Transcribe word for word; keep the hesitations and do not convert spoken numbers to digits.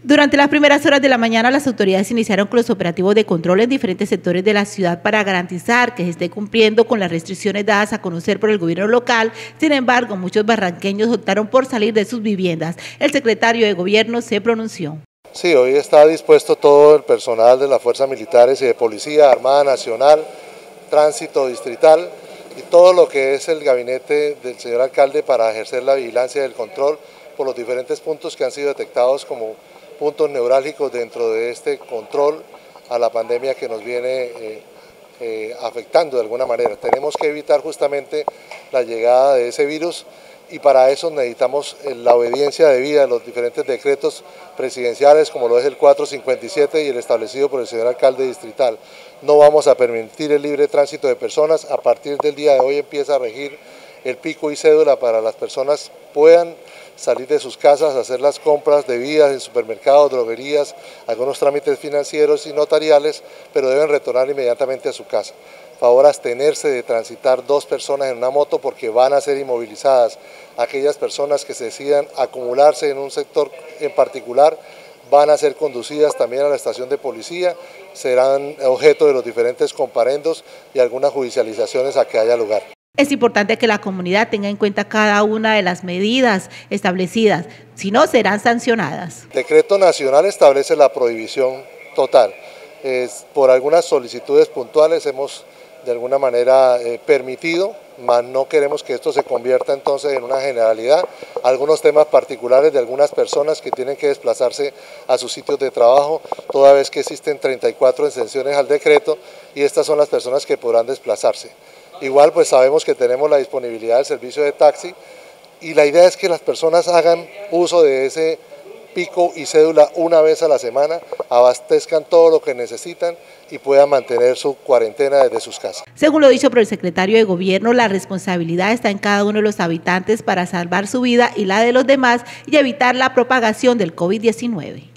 Durante las primeras horas de la mañana, las autoridades iniciaron con los operativos de control en diferentes sectores de la ciudad para garantizar que se esté cumpliendo con las restricciones dadas a conocer por el gobierno local. Sin embargo, muchos barranqueños optaron por salir de sus viviendas. El secretario de Gobierno se pronunció. Sí, hoy está dispuesto todo el personal de las fuerzas militares y de Policía, Armada Nacional, Tránsito Distrital y todo lo que es el gabinete del señor alcalde para ejercer la vigilancia y el control por los diferentes puntos que han sido detectados como puntos neurálgicos dentro de este control a la pandemia que nos viene eh, eh, afectando de alguna manera. Tenemos que evitar justamente la llegada de ese virus y para eso necesitamos la obediencia debida a los diferentes decretos presidenciales como lo es el cuatrocientos cincuenta y siete y el establecido por el señor alcalde distrital. No vamos a permitir el libre tránsito de personas. A partir del día de hoy empieza a regir el pico y cédula para las personas puedan salir de sus casas, hacer las compras debidas en supermercados, droguerías, algunos trámites financieros y notariales, pero deben retornar inmediatamente a su casa. Favor abstenerse de transitar dos personas en una moto porque van a ser inmovilizadas. Aquellas personas que se decidan acumularse en un sector en particular van a ser conducidas también a la estación de policía, serán objeto de los diferentes comparendos y algunas judicializaciones a que haya lugar. Es importante que la comunidad tenga en cuenta cada una de las medidas establecidas, si no serán sancionadas. El decreto nacional establece la prohibición total. Es, por algunas solicitudes puntuales hemos de alguna manera eh, permitido, mas no queremos que esto se convierta entonces en una generalidad. Algunos temas particulares de algunas personas que tienen que desplazarse a sus sitios de trabajo, toda vez que existen treinta y cuatro exenciones al decreto y estas son las personas que podrán desplazarse. Igual pues sabemos que tenemos la disponibilidad del servicio de taxi y la idea es que las personas hagan uso de ese pico y cédula una vez a la semana, abastezcan todo lo que necesitan y puedan mantener su cuarentena desde sus casas. Según lo dicho por el secretario de Gobierno, la responsabilidad está en cada uno de los habitantes para salvar su vida y la de los demás y evitar la propagación del COVID diecinueve.